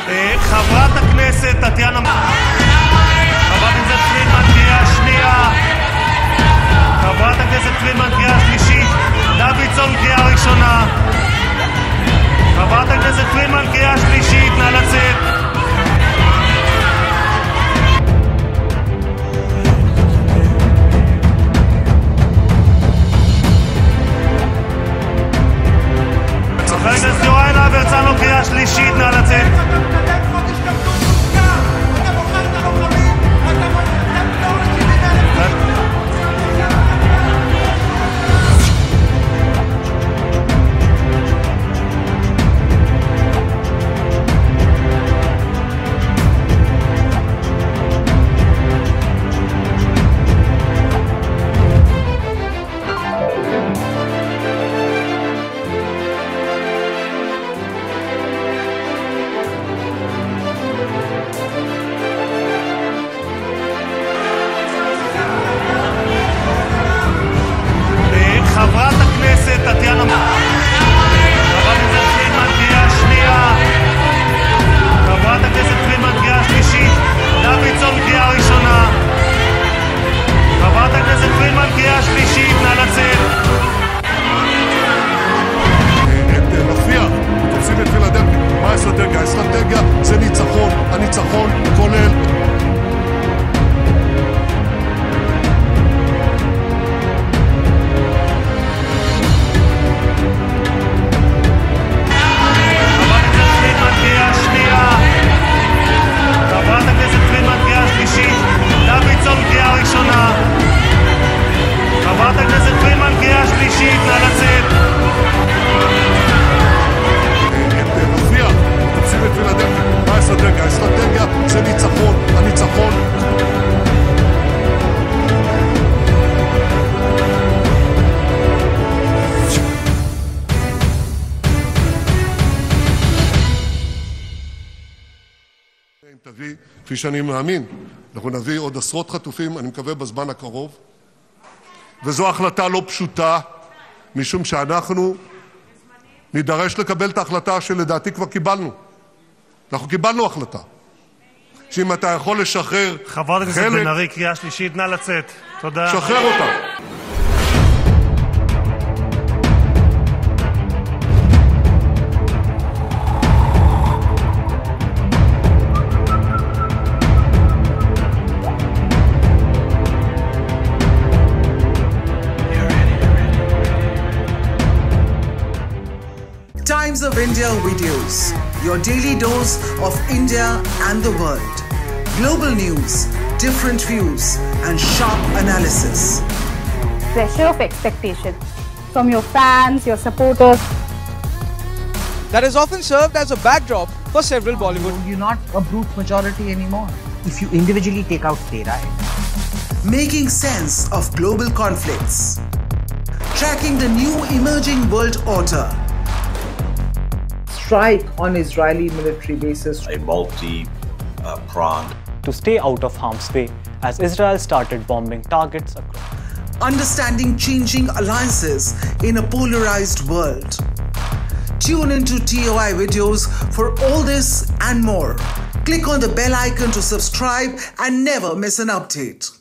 חברת הכנסת טטיאנה, חברת הכנסת פרידמן קריאה שנייה, חברת הכנסת פרידמן קריאה שלישית, דוידסון קריאה ראשונה, חברת הכנסת פרידמן קריאה שלישית, נא לצאת. חבר הכנסת יוראי להב הרצנו קריאה שלישית, נא לצאת. חברת הכנסת טטיאנה, חברת הכנסת פרידמן קריאה שנייה, חברת הכנסת פרידמן קריאה שלישית, דוידסון קריאה ראשונה, חברת הכנסת פרידמן קריאה שלישית, נא לצאת. את רפיח, תופסים את פילדלפי. מה האסטרטגיה? האסטרטגיה זה ניצחון. הניצחון כולל דוידסון קריאה ראשונה, חברת הכנסת פרידמן קריאה שלישית, נא לצאת. את רפיח, תופסים את פילדלפי. מה האסטרטגיה? האסטרטגיה זה ניצחון. הניצחון תביא, כפי שאני מאמין, אנחנו נביא עוד עשרות חטופים, אני מקווה בזמן הקרוב, וזו החלטה לא פשוטה, משום שאנחנו נידרש לקבל את ההחלטה שלדעתי כבר קיבלנו. אנחנו קיבלנו החלטה, שאם אתה יכול לשחרר חלק... חברת הכנסת בן ארי, קריאה שלישית, נא לצאת. תודה. שחרר אותה. Times of India videos, your daily dose of India and the world. Global news, different views, and sharp analysis. Pressure of expectation from your fans, your supporters. That has often served as a backdrop for several Bollywood. You're not a brute majority anymore if you individually take out Terai. Making sense of global conflicts. Tracking the new emerging world order. Strike on Israeli military bases. A multi-pronged. To stay out of harm's way as Israel started bombing targets across. Understanding changing alliances in a polarized world. Tune into TOI videos for all this and more. Click on the bell icon to subscribe and never miss an update.